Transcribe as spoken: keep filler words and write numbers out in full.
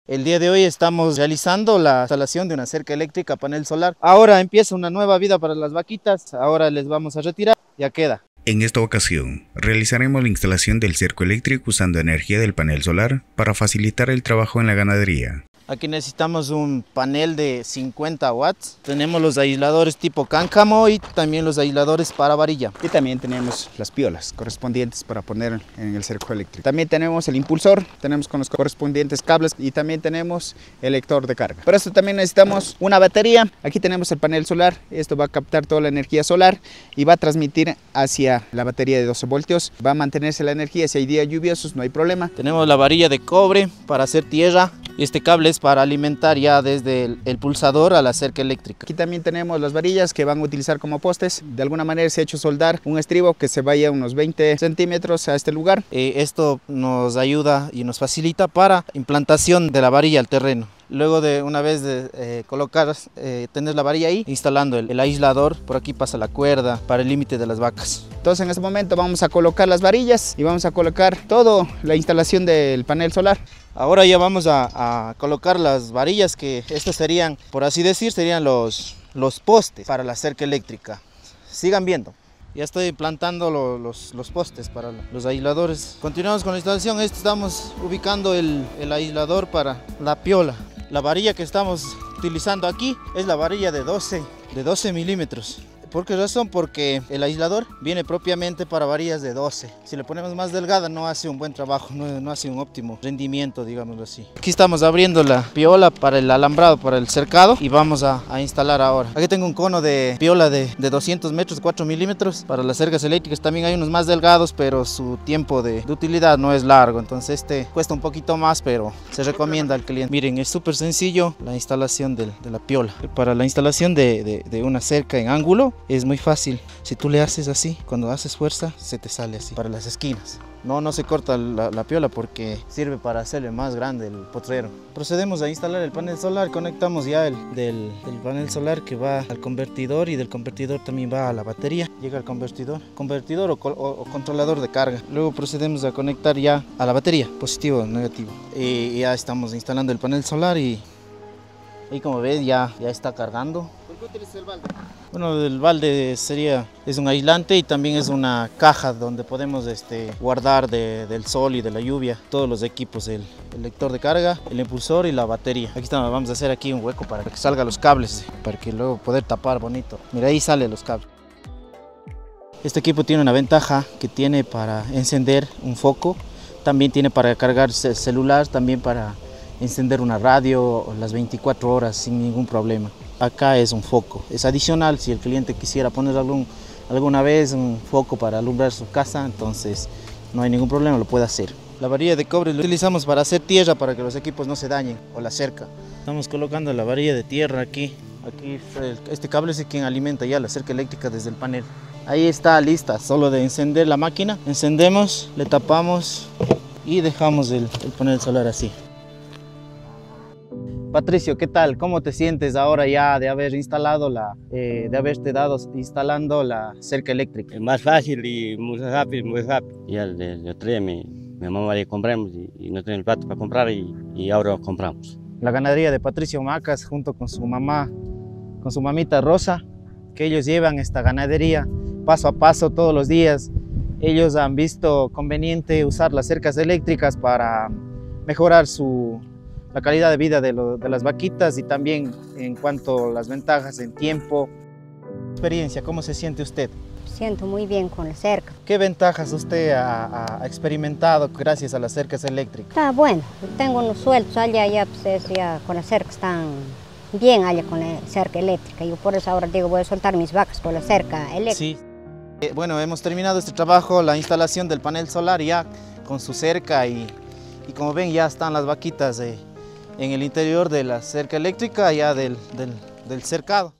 El día de hoy estamos realizando la instalación de una cerca eléctrica panel solar. Ahora empieza una nueva vida para las vaquitas, ahora les vamos a retirar, ya queda. En esta ocasión, realizaremos la instalación del cerco eléctrico usando energía del panel solar para facilitar el trabajo en la ganadería. Aquí necesitamos un panel de cincuenta watts. Tenemos los aisladores tipo cáncamo y también los aisladores para varilla. Y también tenemos las piolas correspondientes para poner en el cerco eléctrico. También tenemos el impulsor, tenemos con los correspondientes cables y también tenemos el lector de carga. Para esto también necesitamos una batería. Aquí tenemos el panel solar. Esto va a captar toda la energía solar y va a transmitir hacia la batería de doce voltios. Va a mantenerse la energía si hay días lluviosos, no hay problema. Tenemos la varilla de cobre para hacer tierra. Este cable es para alimentar ya desde el, el pulsador a la cerca eléctrica. Aquí también tenemos las varillas que van a utilizar como postes. De alguna manera se ha hecho soldar un estribo que se vaya unos veinte centímetros a este lugar. Eh, esto nos ayuda y nos facilita para implantación de la varilla al terreno. Luego de una vez de eh, colocar, eh, tener la varilla ahí, instalando el, el aislador, por aquí pasa la cuerda para el límite de las vacas. Entonces en este momento vamos a colocar las varillas y vamos a colocar toda la instalación del panel solar. Ahora ya vamos a, a colocar las varillas, que estos serían, por así decir, serían los, los postes para la cerca eléctrica. Sigan viendo. Ya estoy plantando lo, los, los postes para los aisladores. Continuamos con la instalación. Estamos ubicando el, el aislador para la piola. La varilla que estamos utilizando aquí es la varilla de doce, de doce milímetros. ¿Por qué razón? Porque el aislador viene propiamente para varillas de doce. Si le ponemos más delgada no hace un buen trabajo, no, no hace un óptimo rendimiento, digámoslo así. Aquí estamos abriendo la piola para el alambrado, para el cercado, y vamos a, a instalar ahora. Aquí tengo un cono de piola de, de doscientos metros, cuatro milímetros. Para las cercas eléctricas también hay unos más delgados, pero su tiempo de, de utilidad no es largo. Entonces este cuesta un poquito más, pero se recomienda al cliente. Miren, es súper sencillo la instalación de, de la piola. Para la instalación de, de, de una cerca en ángulo, es muy fácil. Si tú le haces así, cuando haces fuerza, se te sale así, para las esquinas. No, no se corta la, la piola porque sirve para hacerle más grande el potrero. Procedemos a instalar el panel solar. Conectamos ya el del, del panel solar que va al convertidor, y del convertidor también va a la batería. Llega al convertidor, convertidor o, o, o controlador de carga. Luego procedemos a conectar ya a la batería, positivo o negativo. Y ya estamos instalando el panel solar y, y como ves ya, ya está cargando. ¿Por qué utilizas el balde? Bueno, el balde sería, es un aislante y también es una caja donde podemos este, guardar de, del sol y de la lluvia todos los equipos, el, el lector de carga, el impulsor y la batería. Aquí estamos, vamos a hacer aquí un hueco para que salgan los cables, para que luego poder tapar bonito. Mira, ahí salen los cables. Este equipo tiene una ventaja que tiene para encender un foco, también tiene para cargar celular, también para encender una radio las veinticuatro horas sin ningún problema. Acá es un foco, es adicional si el cliente quisiera poner algún, alguna vez un foco para alumbrar su casa, entonces no hay ningún problema, lo puede hacer. La varilla de cobre la utilizamos para hacer tierra, para que los equipos no se dañen, o la cerca. Estamos colocando la varilla de tierra aquí. Aquí este cable es quien alimenta ya la cerca eléctrica desde el panel. Ahí está lista, solo de encender la máquina. Encendemos, le tapamos y dejamos el, el panel solar así. Patricio, ¿qué tal? ¿Cómo te sientes ahora ya de haber instalado la, eh, de haberte dado instalando la cerca eléctrica? Es más fácil y muy rápido, muy rápido. Ya le, le trae mi, mi mamá le compramos y, y no tenía el plato para comprar y, y ahora compramos. La ganadería de Patricio Macas junto con su mamá, con su mamita Rosa, que ellos llevan esta ganadería paso a paso todos los días. Ellos han visto conveniente usar las cercas eléctricas para mejorar su la calidad de vida de, lo, de las vaquitas, y también en cuanto a las ventajas en tiempo. Experiencia, ¿cómo se siente usted? Siento muy bien con la cerca. ¿Qué ventajas usted ha, ha experimentado gracias a las cercas eléctricas? Está bueno, tengo unos sueltos allá, ya, pues, ya con la cerca están bien allá con la cerca eléctrica. Yo por eso ahora digo, voy a soltar mis vacas con la cerca eléctrica. Sí. Eh, bueno, hemos terminado este trabajo, la instalación del panel solar ya con su cerca, y, y como ven ya están las vaquitas eh, en el interior de la cerca eléctrica, ya del, del, del cercado.